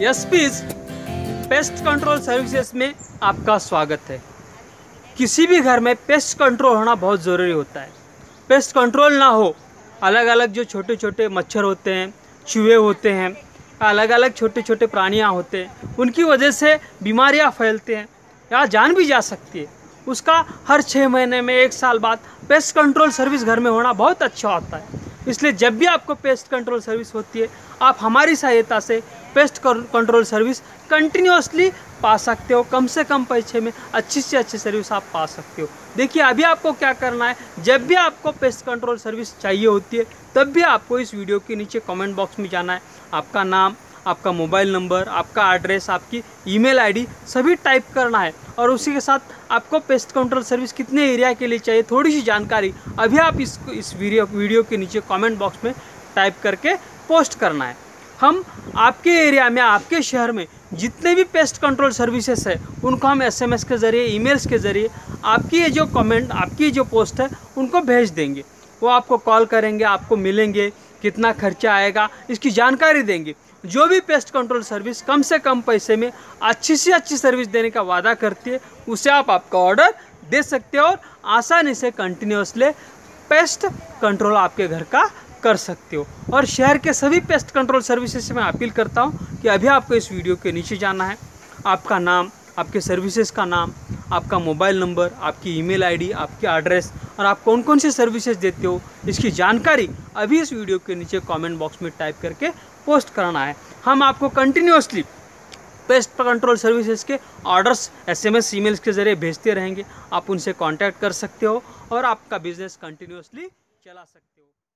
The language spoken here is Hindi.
एसपीज पेस्ट कंट्रोल सर्विसेज में आपका स्वागत है। किसी भी घर में पेस्ट कंट्रोल होना बहुत ज़रूरी होता है। पेस्ट कंट्रोल ना हो, अलग अलग जो छोटे छोटे मच्छर होते हैं, चूहे होते हैं, अलग अलग छोटे छोटे प्राणियाँ होते हैं, उनकी वजह से बीमारियाँ फैलते हैं या जान भी जा सकती है। उसका हर 6 महीने में 1 साल बाद पेस्ट कंट्रोल सर्विस घर में होना बहुत अच्छा होता है। इसलिए जब भी आपको पेस्ट कंट्रोल सर्विस होती है, आप हमारी सहायता से पेस्ट कंट्रोल सर्विस कंटिन्यूसली पा सकते हो। कम से कम पैसे में अच्छी से अच्छी सर्विस आप पा सकते हो। देखिए, अभी आपको क्या करना है, जब भी आपको पेस्ट कंट्रोल सर्विस चाहिए होती है, तब भी आपको इस वीडियो के नीचे कमेंट बॉक्स में जाना है। आपका नाम, आपका मोबाइल नंबर, आपका एड्रेस, आपकी ईमेल आईडी सभी टाइप करना है और उसी के साथ आपको पेस्ट कंट्रोल सर्विस कितने एरिया के लिए चाहिए, थोड़ी सी जानकारी अभी आप इस वीडियो के नीचे कमेंट बॉक्स में टाइप करके पोस्ट करना है। हम आपके एरिया में, आपके शहर में जितने भी पेस्ट कंट्रोल सर्विसेज है, उनको हम SMS के ज़रिए, ईमेल्स के ज़रिए आपकी ये जो कमेंट, आपकी जो पोस्ट है, उनको भेज देंगे। वो आपको कॉल करेंगे, आपको मिलेंगे, कितना खर्चा आएगा इसकी जानकारी देंगे। जो भी पेस्ट कंट्रोल सर्विस कम से कम पैसे में अच्छी से अच्छी सर्विस देने का वादा करती है, उसे आप आपका ऑर्डर दे सकते हो और आसानी से कंटिन्यूसली पेस्ट कंट्रोल आपके घर का कर सकते हो। और शहर के सभी पेस्ट कंट्रोल सर्विसेज से मैं अपील करता हूँ कि अभी आपको इस वीडियो के नीचे जाना है। आपका नाम, आपके सर्विसेज का नाम, आपका मोबाइल नंबर, आपकी ईमेल आईडी, आपके एड्रेस और आप कौन कौन सी सर्विसेज देते हो, इसकी जानकारी अभी इस वीडियो के नीचे कमेंट बॉक्स में टाइप करके पोस्ट करना है। हम आपको कंटिन्यूसली पेस्ट कंट्रोल सर्विसेज के ऑर्डर्स SMS, ईमेल्स के ज़रिए भेजते रहेंगे। आप उनसे कांटेक्ट कर सकते हो और आपका बिजनेस कंटिन्यूसली चला सकते हो।